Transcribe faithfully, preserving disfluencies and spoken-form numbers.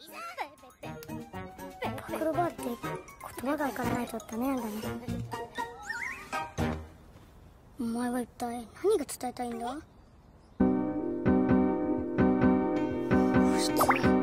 パクロバーって言葉がわからないとダメなんだね。お前は一体何が伝えたいんだ？普通